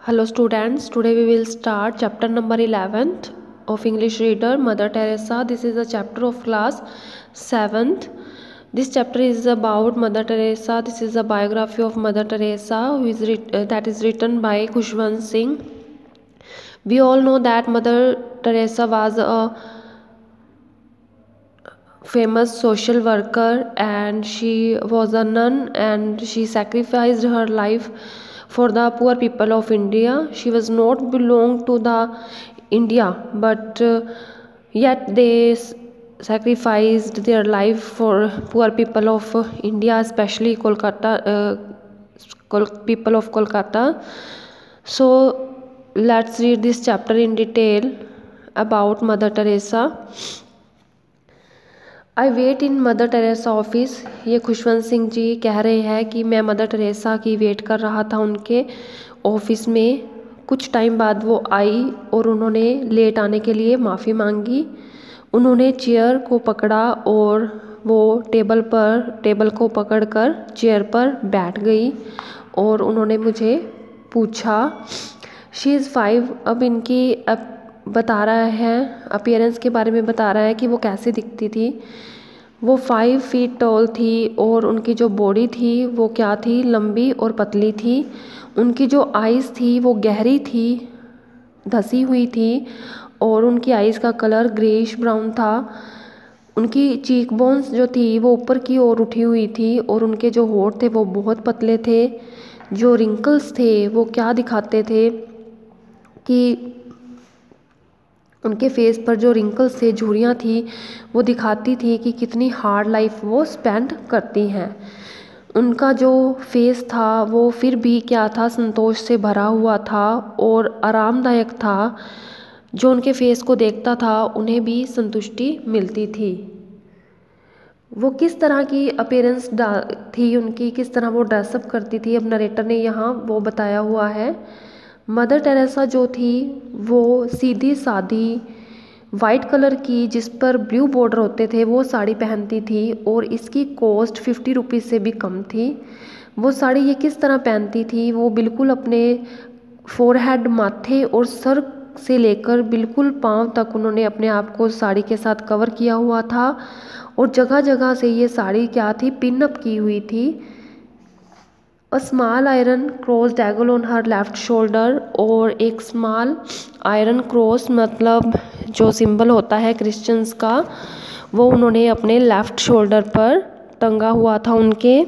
Hello students, today we will start chapter number 11th of English reader Mother Teresa. This is a chapter of class 7th. This chapter is about Mother Teresa. This is a biography of Mother Teresa that is written by Khushwant Singh. We all know that Mother Teresa was a famous social worker and she was a nun and she sacrificed her life for the poor people of India. She was not belong to the India, but yet they sacrificed their life for poor people of India, especially people of Kolkata. So let's read this chapter in detail about Mother Teresa. I wait in Mother Teresa office. ये खुशवंत सिंह जी कह रहे हैं कि मैं mother Teresa की wait कर रहा था उनके ऑफिस में। कुछ टाइम बाद वो आई और उन्होंने लेट आने के लिए माफ़ी मांगी। उन्होंने चेयर को पकड़ा और वो टेबल को पकड़कर चेयर पर बैठ गई और उन्होंने मुझे पूछा शी इज़ 5। अब इनकी बता रहा है अपीयरेंस के बारे में, बता रहा है कि वो कैसे दिखती थी। वो 5 फीट टॉल थी और उनकी जो बॉडी थी वो क्या थी, लंबी और पतली थी। उनकी जो आइज़ थी वो गहरी थी, धसी हुई थी और उनकी आइज़ का कलर ग्रेइश ब्राउन था। उनकी चीक बोन्स जो थी वो ऊपर की ओर उठी हुई थी और उनके जो होंठ थे वो बहुत पतले थे। जो रिंकल्स थे वो क्या दिखाते थे कि उनके फेस पर जो रिंकल्स थे, झुर्रियाँ थी, वो दिखाती थी कि कितनी हार्ड लाइफ वो स्पेंड करती हैं। उनका जो फेस था वो फिर भी क्या था, संतोष से भरा हुआ था और आरामदायक था। जो उनके फेस को देखता था उन्हें भी संतुष्टि मिलती थी। वो किस तरह की अपीयरेंस थी उनकी, किस तरह वो ड्रेसअप करती थी, अब नरेटर ने यहाँ वो बताया हुआ है। मदर टेरेसा जो थी वो सीधी सादी वाइट कलर की जिस पर ब्लू बॉर्डर होते थे वो साड़ी पहनती थी और इसकी कॉस्ट 50 रुपीज़ से भी कम थी। वो साड़ी ये किस तरह पहनती थी, वो बिल्कुल अपने फोरहेड, माथे और सर से लेकर बिल्कुल पाँव तक उन्होंने अपने आप को साड़ी के साथ कवर किया हुआ था और जगह जगह से ये साड़ी क्या थी, पिन अप की हुई थी। A small iron cross dangle on her left shoulder, और एक स्मॉल आयरन क्रॉस मतलब जो सिंबल होता है क्रिश्चियंस का, वो उन्होंने अपने लेफ्ट शोल्डर पर टंगा हुआ था उनके।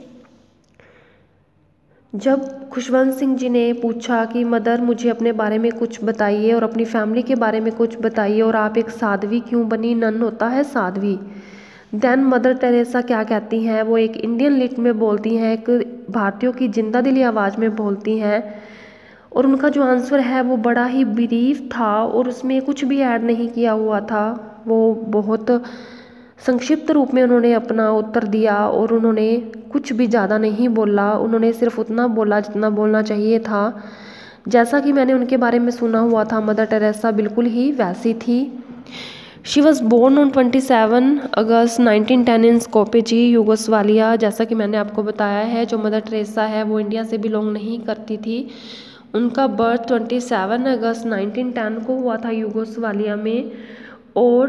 जब खुशवंत सिंह जी ने पूछा कि मदर मुझे अपने बारे में कुछ बताइए और अपनी फैमिली के बारे में कुछ बताइए और आप एक साध्वी क्यों बनी, नन होता है साध्वी। देन मदर टेरेसा क्या कहती हैं, वो एक इंडियन लिट में बोलती हैं, एक भारतीयों की जिंदा दिली आवाज़ में बोलती हैं और उनका जो आंसर है वो बड़ा ही ब्रीफ था और उसमें कुछ भी ऐड नहीं किया हुआ था। वो बहुत संक्षिप्त रूप में उन्होंने अपना उत्तर दिया और उन्होंने कुछ भी ज़्यादा नहीं बोला। उन्होंने सिर्फ उतना बोला जितना बोलना चाहिए था। जैसा कि मैंने उनके बारे में सुना हुआ था, मदर टेरेसा बिल्कुल ही वैसी थी। She was born on 27 August 1910 in Skopje, Yugoslavia. जैसा कि मैंने आपको बताया है, जो मदर टेरेसा है वो इंडिया से बिलोंग नहीं करती थी। उनका बर्थ 27 अगस्त 1910 को हुआ था यूगोस्लाविया में। और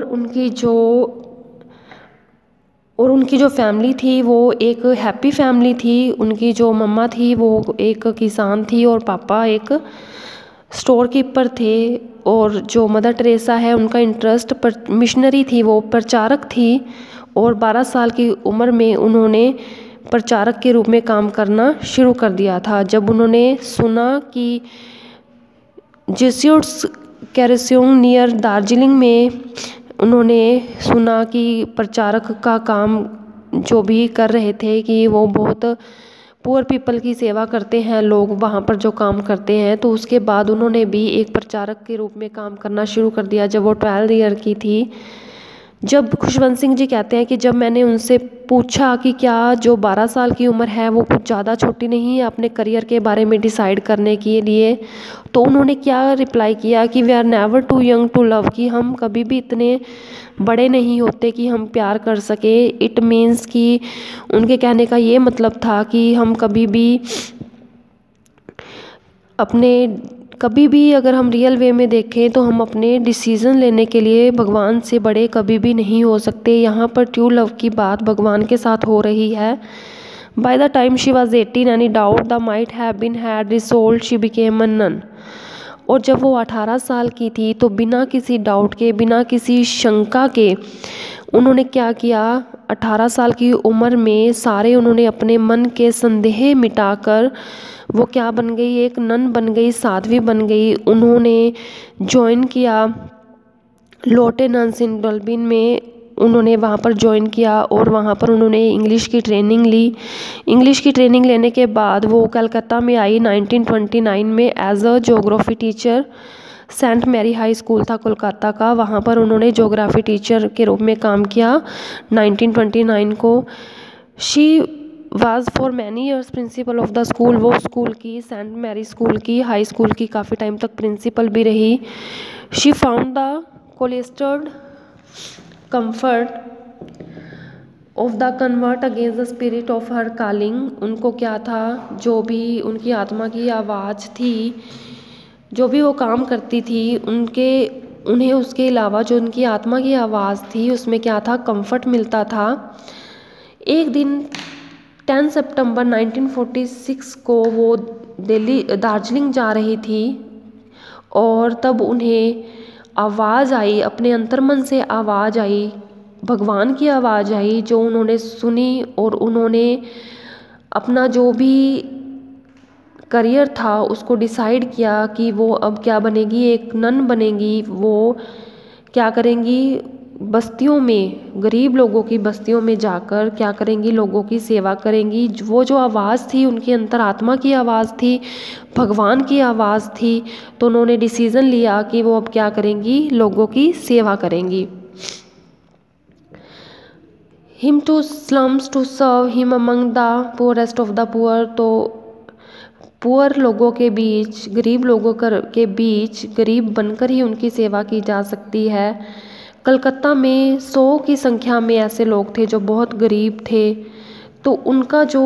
उनकी जो फैमिली थी वो एक हैप्पी फैमिली थी। उनकी जो मम्मा थी वो एक किसान थी और पापा एक स्टोर कीपर थे। और जो मदर टेरेसा है उनका इंटरेस्ट पर मिशनरी थी, वो प्रचारक थी और 12 साल की उम्र में उन्होंने प्रचारक के रूप में काम करना शुरू कर दिया था। जब उन्होंने सुना कि जेस्यूट्स कैरेसियोंग नियर दार्जिलिंग में उन्होंने सुना कि प्रचारक का काम जो भी कर रहे थे कि वो बहुत पुअर पीपल की सेवा करते हैं लोग वहाँ पर जो काम करते हैं, तो उसके बाद उन्होंने भी एक प्रचारक के रूप में काम करना शुरू कर दिया जब वो 12 ईयर की थी। जब खुशवंत सिंह जी कहते हैं कि जब मैंने उनसे पूछा कि क्या जो 12 साल की उम्र है वो कुछ ज़्यादा छोटी नहीं है अपने करियर के बारे में डिसाइड करने के लिए, तो उन्होंने क्या रिप्लाई किया कि we are never too young to love, कि हम कभी भी इतने बड़े नहीं होते कि हम प्यार कर सके। इट मीन्स कि उनके कहने का ये मतलब था कि हम कभी भी अपने कभी भी अगर हम रियल वे में देखें तो हम अपने डिसीज़न लेने के लिए भगवान से बड़े कभी भी नहीं हो सकते। यहाँ पर ट्रू लव की बात भगवान के साथ हो रही है। By the time she was 18 any doubt the might have been had resolved she became a nun. और जब वो 18 साल की थी तो बिना किसी डाउट के, बिना किसी शंका के उन्होंने क्या किया, 18 साल की उम्र में सारे उन्होंने अपने मन के संदेह मिटाकर वो क्या बन गई, एक नन बन गई, साध्वी बन गई। उन्होंने ज्वाइन किया लोटे नन्स इन डल्बिन में, उन्होंने वहाँ पर ज्वाइन किया और वहाँ पर उन्होंने इंग्लिश की ट्रेनिंग ली। इंग्लिश की ट्रेनिंग लेने के बाद वो कलकत्ता में आई 1929 में as a geography teacher. Saint Mary high school था कोलकाता का, वहाँ पर उन्होंने ज्योग्राफी टीचर के रूप में काम किया 1929 को। She was for many years principal of the school, वो स्कूल की, सेंट मैरी स्कूल की, हाई स्कूल की काफ़ी टाइम तक प्रिंसिपल भी रही। She found the cloistered comfort of the convert against the spirit of her calling। उनको क्या था, जो भी उनकी आत्मा की आवाज़ थी, जो भी वो काम करती थी, उन्हें उसके अलावा जो उनकी आत्मा की आवाज़ थी उसमें क्या था, कंफर्ट मिलता था। एक दिन 10 सितंबर 1946 को वो दार्जिलिंग जा रही थी और तब उन्हें आवाज़ आई, अपने अंतर्मन से आवाज़ आई, भगवान की आवाज़ आई जो उन्होंने सुनी और उन्होंने अपना जो भी करियर था उसको डिसाइड किया कि वो अब क्या बनेगी, एक नन बनेगी। वो क्या करेंगी, बस्तियों में, गरीब लोगों की बस्तियों में जाकर क्या करेंगी, लोगों की सेवा करेंगी। वो जो आवाज़ थी उनके अंतर आत्मा की आवाज़ थी, भगवान की आवाज़ थी। तो उन्होंने डिसीज़न लिया कि वो अब क्या करेंगी, लोगों की सेवा करेंगी। Him to slums to serve him among the poorest of the poor. तो पुअर लोगों के बीच, गरीब लोगों के बीच गरीब बनकर ही उनकी सेवा की जा सकती है। कलकत्ता में 100 की संख्या में ऐसे लोग थे जो बहुत गरीब थे। तो उनका जो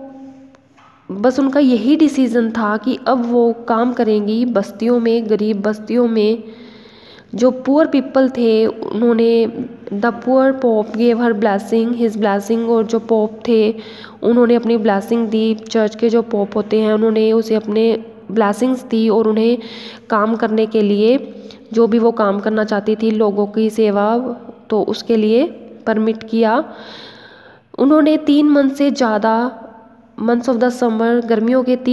बस उनका यही डिसीज़न था कि अब वो काम करेंगी बस्तियों में, गरीब बस्तियों में। जो पुअर पीपल थे उन्होंने, the poor pope gave her blessing, his blessing. और जो पोप थे उन्होंने अपनी ब्लेसिंग दी, चर्च के जो पोप होते हैं उन्होंने उसे अपने ब्लेसिंग्स दी और उन्हें काम करने के लिए, जो भी वो काम करना चाहती थी, लोगों की सेवा, तो उसके लिए परमिट किया। उन्होंने 3 मंथ से ज़्यादा, मंथ्स ऑफ द समर, गर्मियों के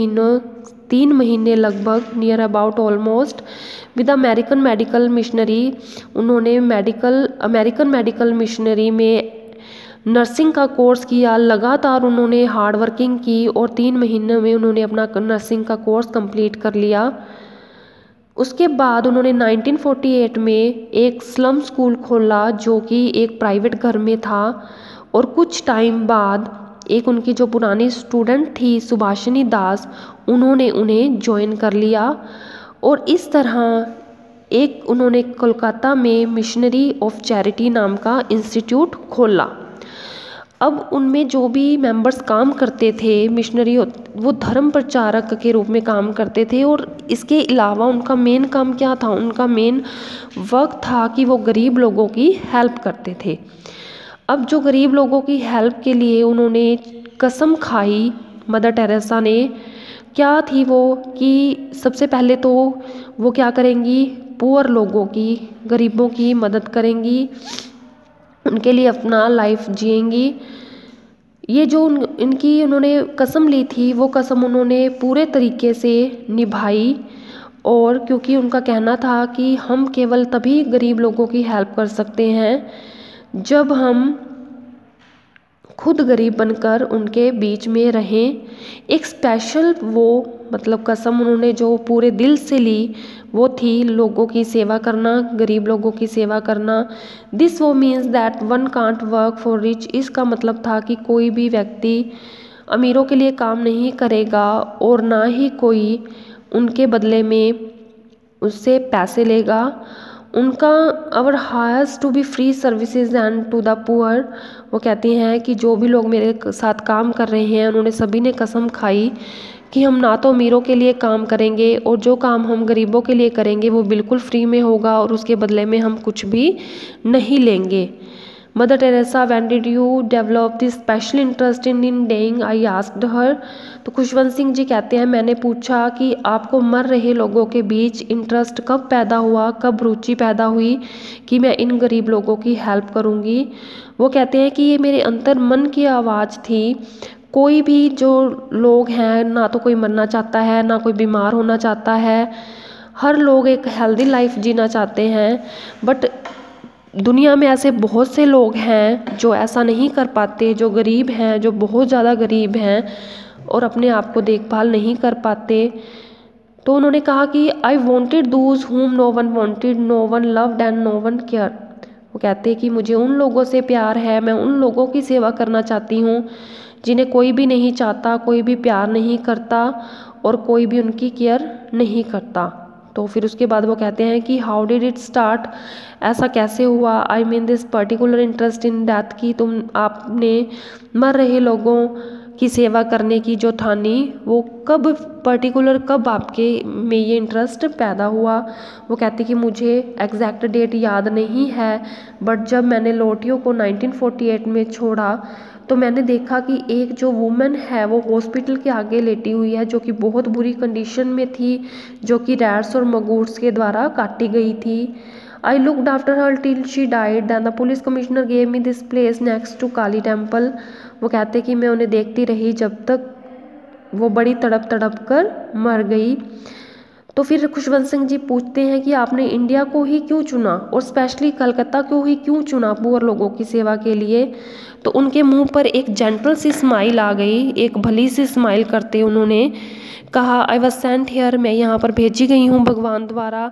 3 महीने लगभग, near about almost, with American medical missionary. उन्होंने अमेरिकन मेडिकल मिशनरी में नर्सिंग का कोर्स किया। लगातार उन्होंने हार्ड वर्किंग की और 3 महीने में उन्होंने अपना नर्सिंग का कोर्स कंप्लीट कर लिया। उसके बाद उन्होंने 1948 में एक स्लम स्कूल खोला जो कि एक प्राइवेट घर में था। और कुछ टाइम बाद एक उनकी जो पुरानी स्टूडेंट थी सुभाषिनी दास, उन्होंने उन्हें ज्वाइन कर लिया। और इस तरह एक उन्होंने कोलकाता में मिशनरी ऑफ चैरिटी नाम का इंस्टीट्यूट खोला। अब उनमें जो भी मेंबर्स काम करते थे मिशनरी, वो धर्म प्रचारक के रूप में काम करते थे। और इसके अलावा उनका मेन काम क्या था, उनका मेन वर्क था कि वो गरीब लोगों की हेल्प करते थे। अब जो गरीब लोगों की हेल्प के लिए उन्होंने कसम खाई, मदर टेरेसा ने, क्या थी वो, कि सबसे पहले तो वो क्या करेंगी, पुअर लोगों की, गरीबों की मदद करेंगी, उनके लिए अपना लाइफ जिएंगी। ये जो इनकी उन्होंने कसम ली थी वो कसम उन्होंने पूरे तरीके से निभाई। और क्योंकि उनका कहना था कि हम केवल तभी गरीब लोगों की हेल्प कर सकते हैं जब हम खुद गरीब बनकर उनके बीच में रहें। एक स्पेशल वो मतलब कसम उन्होंने जो पूरे दिल से ली वो थी लोगों की सेवा करना, गरीब लोगों की सेवा करना। दिस वो means that one can't work for rich. इसका मतलब था कि कोई भी व्यक्ति अमीरों के लिए काम नहीं करेगा और ना ही कोई उनके बदले में उससे पैसे लेगा। उनका our has to be free services and to the poor. वो कहती हैं कि जो भी लोग मेरे साथ काम कर रहे हैं उन्होंने सभी ने कसम खाई कि हम ना तो अमीरों के लिए काम करेंगे और जो काम हम गरीबों के लिए करेंगे वो बिल्कुल फ्री में होगा और उसके बदले में हम कुछ भी नहीं लेंगे। Mother Teresa, when did you develop this special interest in dying, I asked her. तो खुशवंत सिंह जी कहते हैं, मैंने पूछा कि आपको मर रहे लोगों के बीच इंटरेस्ट कब पैदा हुआ, कब रुचि पैदा हुई कि मैं इन गरीब लोगों की हेल्प करूँगी। वो कहते हैं कि ये मेरे अंतर मन की आवाज़ थी। कोई भी जो लोग हैं, ना तो कोई मरना चाहता है, ना कोई बीमार होना चाहता है, हर लोग एक हेल्दी लाइफ जीना चाहते हैं। बट दुनिया में ऐसे बहुत से लोग हैं जो ऐसा नहीं कर पाते, जो गरीब हैं, जो बहुत ज़्यादा गरीब हैं और अपने आप को देखभाल नहीं कर पाते। तो उन्होंने कहा कि आई wanted those whom no one wanted, no one loved and no one care. वो कहते हैं कि मुझे उन लोगों से प्यार है, मैं उन लोगों की सेवा करना चाहती हूँ जिन्हें कोई भी नहीं चाहता, कोई भी प्यार नहीं करता और कोई भी उनकी केयर नहीं करता। तो फिर उसके बाद वो कहते हैं कि हाउ डिड इट स्टार्ट, ऐसा कैसे हुआ, I mean this particular interest in death, की तुम आपने मर रहे लोगों की सेवा करने की जो ठानी, वो कब पर्टिकुलर कब आपके में ये इंटरेस्ट पैदा हुआ। वो कहते कि मुझे एग्जैक्ट डेट याद नहीं है, बट जब मैंने लोटियों को 1948 में छोड़ा तो मैंने देखा कि एक जो वुमेन है वो हॉस्पिटल के आगे लेटी हुई है, जो कि बहुत बुरी कंडीशन में थी, जो कि रैट्स और मगुट्स के द्वारा काटी गई थी। I looked after her till she died, then the police commissioner gave me this place next to Kali temple. वो कहते कि मैं उन्हें देखती रही जब तक वो बड़ी तड़प तड़प कर मर गई। तो फिर खुशवंत सिंह जी पूछते हैं कि आपने इंडिया को ही क्यों चुना और स्पेशली कलकत्ता को ही क्यों चुना पुअर लोगों की सेवा के लिए। तो उनके मुंह पर एक जेंटल सी स्माइल आ गई, एक भली सी स्माइल करते उन्होंने कहा, आई वॉज सेंट हियर, मैं यहाँ पर भेजी गई हूँ भगवान द्वारा।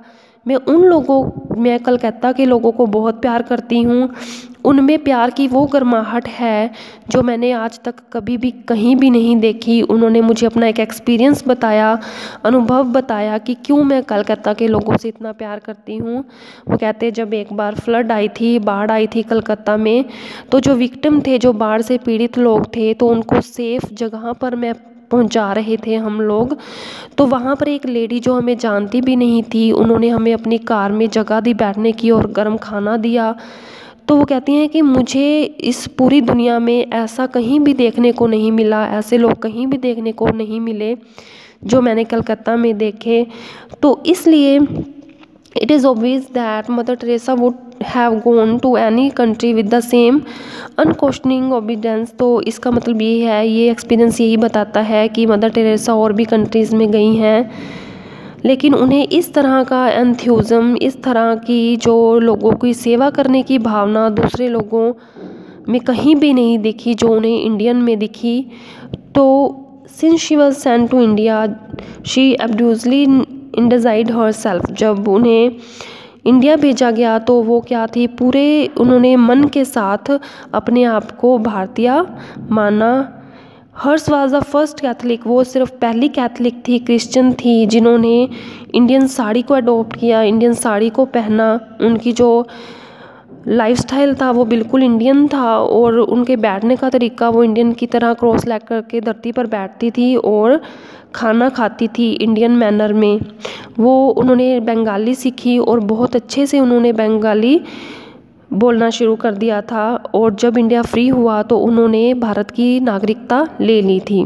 मैं कलकत्ता के लोगों को बहुत प्यार करती हूँ। उनमें प्यार की वो गर्माहट है जो मैंने आज तक कभी भी कहीं भी नहीं देखी। उन्होंने मुझे अपना एक एक्सपीरियंस बताया, अनुभव बताया कि क्यों मैं कलकत्ता के लोगों से इतना प्यार करती हूँ। वो कहते जब एक बार फ्लड आई थी, बाढ़ आई थी कलकत्ता में, तो जो विक्टिम थे, जो बाढ़ से पीड़ित लोग थे, तो उनको सेफ जगह पर मैं पहुंचा रहे थे हम लोग। तो वहाँ पर एक लेडी जो हमें जानती भी नहीं थी, उन्होंने हमें अपनी कार में जगह दी बैठने की और गर्म खाना दिया। तो वो कहती हैं कि मुझे इस पूरी दुनिया में ऐसा कहीं भी देखने को नहीं मिला, ऐसे लोग कहीं भी देखने को नहीं मिले जो मैंने कलकत्ता में देखे। तो इसलिए it is obvious that Mother Teresa would have gone to any country with the same unquestioning obedience. तो इसका मतलब ये है, ये एक्सपीरियंस यही बताता है कि मदर टेरेसा और भी कंट्रीज़ में गई हैं, लेकिन उन्हें इस तरह का एंथ्यूज़म, इस तरह की जो लोगों की सेवा करने की भावना दूसरे लोगों में कहीं भी नहीं दिखी जो उन्हें इंडियन में दिखी। तो since she was sent to India she obviously Indianised herself. जब उन्हें इंडिया भेजा गया तो वो क्या थी, पूरे उन्होंने मन के साथ अपने आप को भारतीय माना। Hers was the first Catholic, वो सिर्फ पहली कैथलिक थी, क्रिश्चियन थी, जिन्होंने इंडियन साड़ी को अडॉप्ट किया, इंडियन साड़ी को पहना। उनकी जो लाइफस्टाइल था वो बिल्कुल इंडियन था और उनके बैठने का तरीका, वो इंडियन की तरह क्रॉस लेग करके धरती पर बैठती थी और खाना खाती थी इंडियन मैनर में। वो उन्होंने बंगाली सीखी और बहुत अच्छे से उन्होंने बंगाली बोलना शुरू कर दिया था और जब इंडिया फ्री हुआ तो उन्होंने भारत की नागरिकता ले ली थी।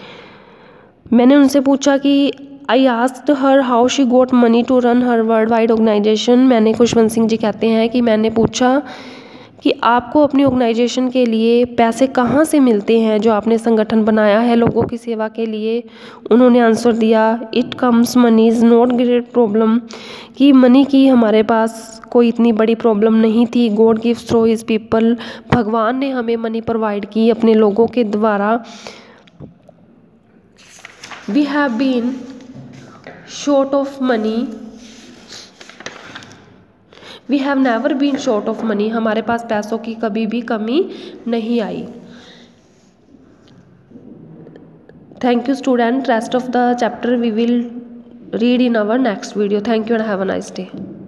मैंने उनसे पूछा कि I asked her how she got money to run her world wide organisation. मैंने खुशवंत सिंह जी कहते हैं कि मैंने पूछा कि आपको अपनी ऑर्गेनाइजेशन के लिए पैसे कहाँ से मिलते हैं जो आपने संगठन बनाया है लोगों की सेवा के लिए। उन्होंने आंसर दिया, it comes, money is not great problem, कि मनी की हमारे पास कोई इतनी बड़ी प्रॉब्लम नहीं थी। God gives through his people, भगवान ने हमें मनी प्रोवाइड की अपने लोगों के द्वारा। We have been short of money, we have never been short of money, हमारे पास पैसों की कभी भी कमी नहीं आई। Thank you student, rest of the chapter we will read in our next video. Thank you and have a nice day.